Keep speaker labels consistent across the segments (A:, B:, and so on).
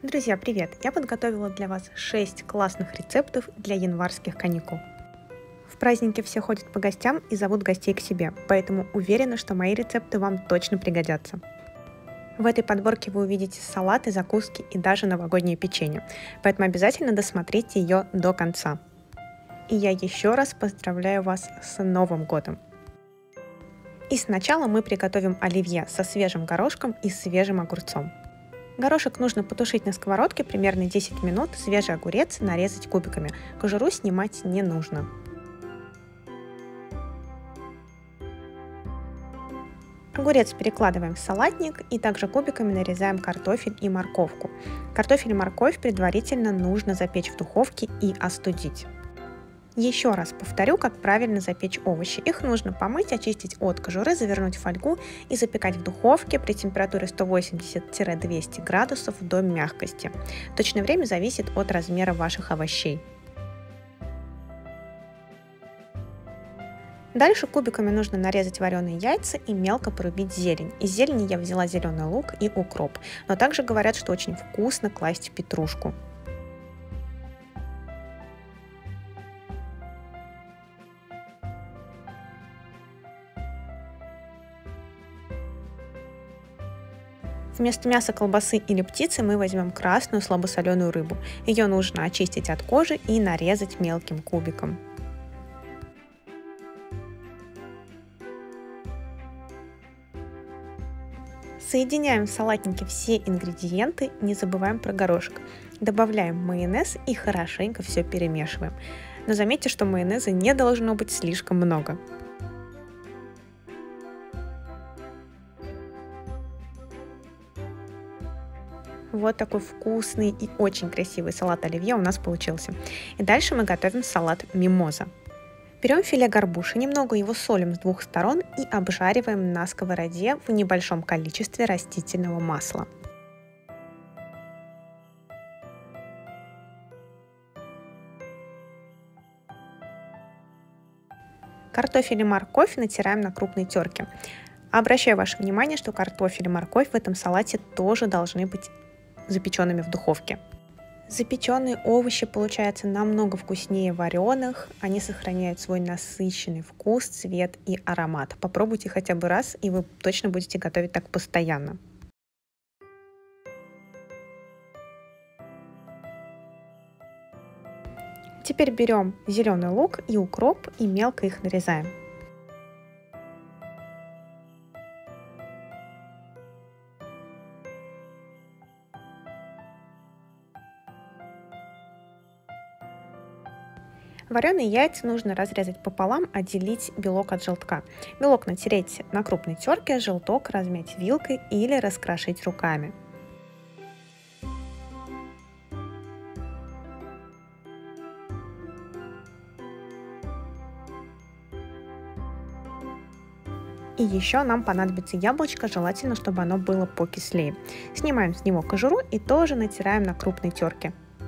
A: Друзья, привет! Я подготовила для вас 6 классных рецептов для январских каникул. В праздники все ходят по гостям и зовут гостей к себе, поэтому уверена, что мои рецепты вам точно пригодятся. В этой подборке вы увидите салаты, закуски и даже новогоднее печенье, поэтому обязательно досмотрите ее до конца. И я еще раз поздравляю вас с Новым годом! И сначала мы приготовим оливье со свежим горошком и свежим огурцом. Горошек нужно потушить на сковородке примерно 10 минут, свежий огурец нарезать кубиками, кожуру снимать не нужно. Огурец перекладываем в салатник и также кубиками нарезаем картофель и морковку. Картофель и морковь предварительно нужно запечь в духовке и остудить. Еще раз повторю, как правильно запечь овощи. Их нужно помыть, очистить от кожуры, завернуть в фольгу и запекать в духовке при температуре 180-200 градусов до мягкости. Точное время зависит от размера ваших овощей. Дальше кубиками нужно нарезать вареные яйца и мелко порубить зелень. Из зелени я взяла зеленый лук и укроп, но также говорят, что очень вкусно класть петрушку. Вместо мяса, колбасы или птицы мы возьмем красную слабосоленую рыбу. Ее нужно очистить от кожи и нарезать мелким кубиком. Соединяем в салатнике все ингредиенты, не забываем про горошек. Добавляем майонез и хорошенько все перемешиваем. Но заметьте, что майонеза не должно быть слишком много. Вот такой вкусный и очень красивый салат оливье у нас получился. И дальше мы готовим салат мимоза. Берем филе горбуши, немного его солим с двух сторон и обжариваем на сковороде в небольшом количестве растительного масла. Картофель и морковь натираем на крупной терке. Обращаю ваше внимание, что картофель и морковь в этом салате тоже должны быть запеченными в духовке. Запеченные овощи получаются намного вкуснее вареных, они сохраняют свой насыщенный вкус, цвет и аромат. Попробуйте хотя бы раз, и вы точно будете готовить так постоянно. Теперь берем зеленый лук и укроп и мелко их нарезаем. Вареные яйца нужно разрезать пополам, отделить белок от желтка. Белок натереть на крупной терке, желток размять вилкой или раскрошить руками. И еще нам понадобится яблочко, желательно, чтобы оно было покислее. Снимаем с него кожуру и тоже натираем на крупной терке.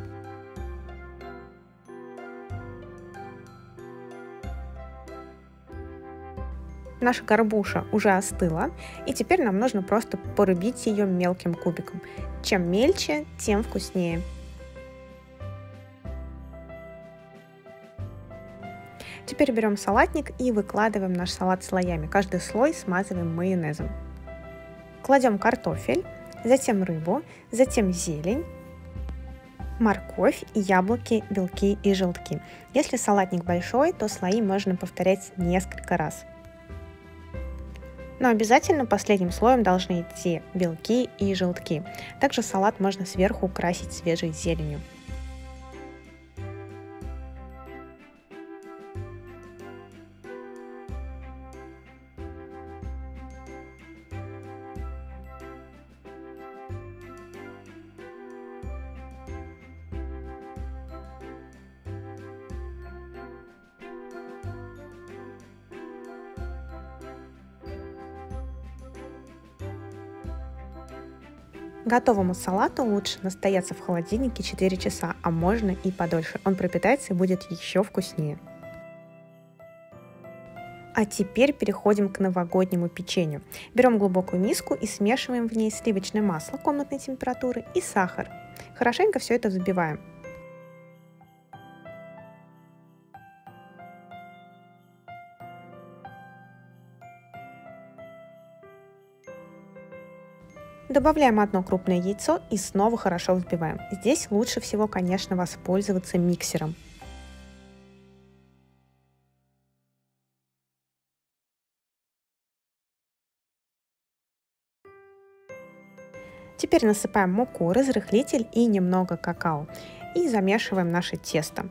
A: Наша горбуша уже остыла, и теперь нам нужно просто порубить ее мелким кубиком. Чем мельче, тем вкуснее. Теперь берем салатник и выкладываем наш салат слоями. Каждый слой смазываем майонезом. Кладем картофель, затем рыбу, затем зелень, морковь, яблоки, белки и желтки. Если салатник большой, то слои можно повторять несколько раз. Но обязательно последним слоем должны идти белки и желтки. Также салат можно сверху украсить свежей зеленью. Готовому салату лучше настояться в холодильнике 4 часа, а можно и подольше. Он пропитается и будет еще вкуснее. А теперь переходим к новогоднему печенью. Берем глубокую миску и смешиваем в ней сливочное масло комнатной температуры и сахар. Хорошенько все это взбиваем. Добавляем одно крупное яйцо и снова хорошо взбиваем. Здесь лучше всего, конечно, воспользоваться миксером. Теперь насыпаем муку, разрыхлитель и немного какао. И замешиваем наше тесто.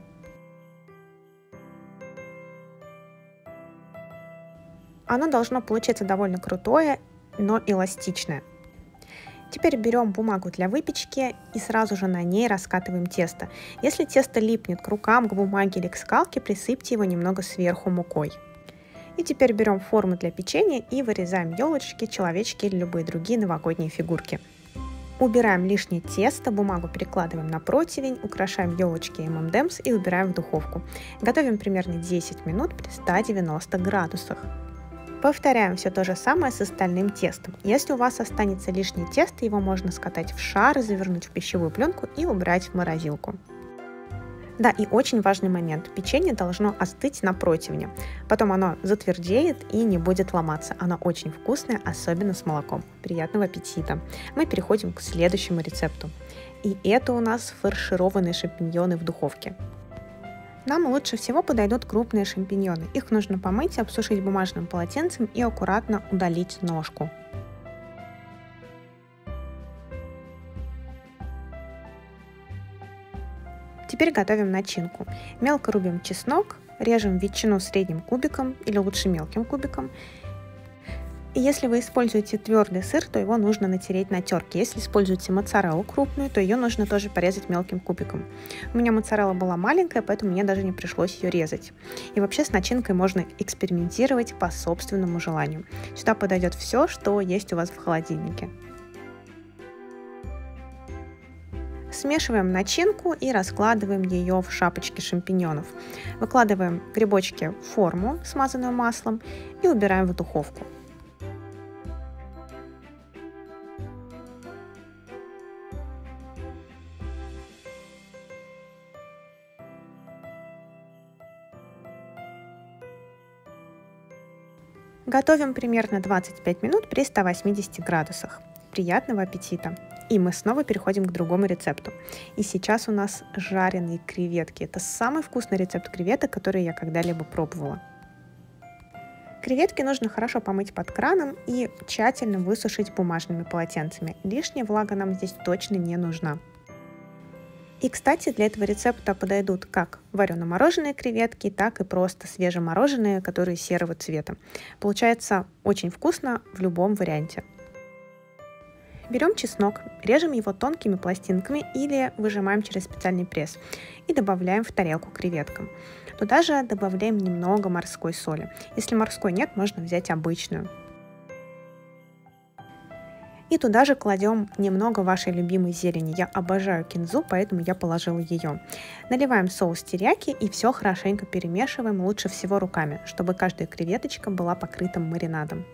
A: Оно должно получиться довольно крутое, но эластичное. Теперь берем бумагу для выпечки и сразу же на ней раскатываем тесто. Если тесто липнет к рукам, к бумаге или к скалке, присыпьте его немного сверху мукой. И теперь берем форму для печенья и вырезаем елочки, человечки или любые другие новогодние фигурки. Убираем лишнее тесто, бумагу перекладываем на противень, украшаем елочки M&M's и убираем в духовку. Готовим примерно 10 минут при 190 градусах. Повторяем все то же самое с остальным тестом. Если у вас останется лишнее тесто, его можно скатать в шар, завернуть в пищевую пленку и убрать в морозилку. Да, и очень важный момент. Печенье должно остыть на противне. Потом оно затвердеет и не будет ломаться. Оно очень вкусное, особенно с молоком. Приятного аппетита! Мы переходим к следующему рецепту. И это у нас фаршированные шампиньоны в духовке. Нам лучше всего подойдут крупные шампиньоны. Их нужно помыть, обсушить бумажным полотенцем и аккуратно удалить ножку. Теперь готовим начинку. Мелко рубим чеснок, режем ветчину средним кубиком или лучше мелким кубиком. И если вы используете твердый сыр, то его нужно натереть на терке. Если используете моцареллу крупную, то ее нужно тоже порезать мелким кубиком. У меня моцарелла была маленькая, поэтому мне даже не пришлось ее резать. И вообще с начинкой можно экспериментировать по собственному желанию. Сюда подойдет все, что есть у вас в холодильнике. Смешиваем начинку и раскладываем ее в шапочки шампиньонов. Выкладываем грибочки в форму, смазанную маслом, и убираем в духовку. Готовим примерно 25 минут при 180 градусах. Приятного аппетита! И мы снова переходим к другому рецепту. И сейчас у нас жареные креветки. Это самый вкусный рецепт креветок, который я когда-либо пробовала. Креветки нужно хорошо помыть под краном и тщательно высушить бумажными полотенцами. Лишняя влага нам здесь точно не нужна. И, кстати, для этого рецепта подойдут как варено-мороженые креветки, так и просто свежемороженые, которые серого цвета. Получается очень вкусно в любом варианте. Берем чеснок, режем его тонкими пластинками или выжимаем через специальный пресс и добавляем в тарелку креветкам. Туда же добавляем немного морской соли. Если морской нет, можно взять обычную. И туда же кладем немного вашей любимой зелени. Я обожаю кинзу, поэтому я положила ее. Наливаем соус терияки и все хорошенько перемешиваем, лучше всего руками, чтобы каждая креветочка была покрыта маринадом.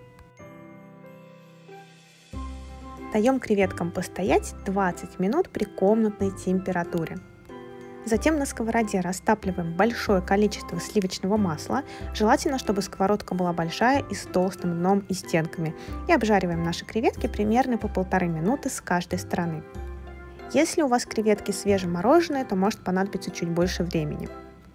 A: Даем креветкам постоять 20 минут при комнатной температуре. Затем на сковороде растапливаем большое количество сливочного масла, желательно, чтобы сковородка была большая и с толстым дном и стенками, и обжариваем наши креветки примерно по 1,5 минуты с каждой стороны. Если у вас креветки свежемороженые, то может понадобиться чуть больше времени.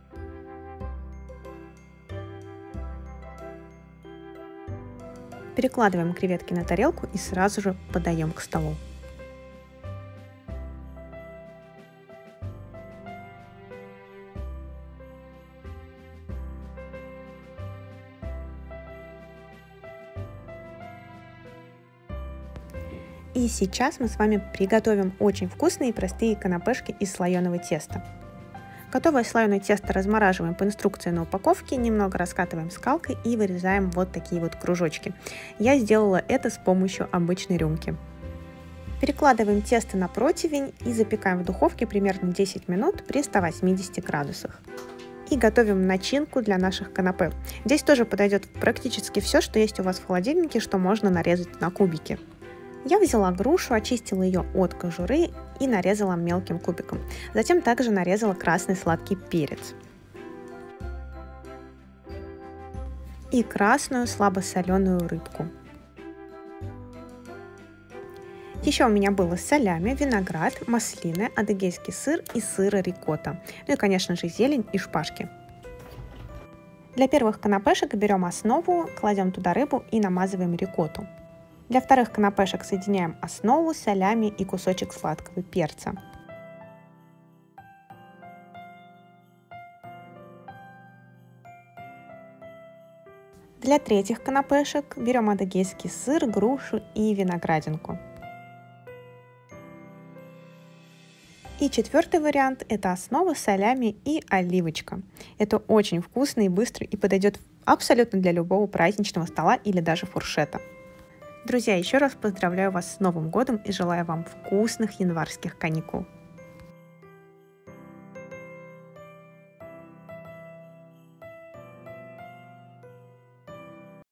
A: Перекладываем креветки на тарелку и сразу же подаем к столу. И сейчас мы с вами приготовим очень вкусные и простые канапешки из слоеного теста. Готовое слоеное тесто размораживаем по инструкции на упаковке, немного раскатываем скалкой и вырезаем вот такие вот кружочки. Я сделала это с помощью обычной рюмки. Перекладываем тесто на противень и запекаем в духовке примерно 10 минут при 180 градусах. И готовим начинку для наших канапе. Здесь тоже подойдет практически все, что есть у вас в холодильнике, что можно нарезать на кубики. Я взяла грушу, очистила ее от кожуры и нарезала мелким кубиком. Затем также нарезала красный сладкий перец и красную слабосоленую рыбку. Еще у меня было салями, виноград, маслины, адыгейский сыр и сыр рикотта. Ну и, конечно же, зелень и шпажки. Для первых канапешек берем основу, кладем туда рыбу и намазываем рикотту. Для вторых канапешек соединяем основу, салями и кусочек сладкого перца. Для третьих канапешек берем адыгейский сыр, грушу и виноградинку. И четвертый вариант – это основа, салями и оливочка. Это очень вкусно и быстро и подойдет абсолютно для любого праздничного стола или даже фуршета. Друзья, еще раз поздравляю вас с Новым годом и желаю вам вкусных январских каникул.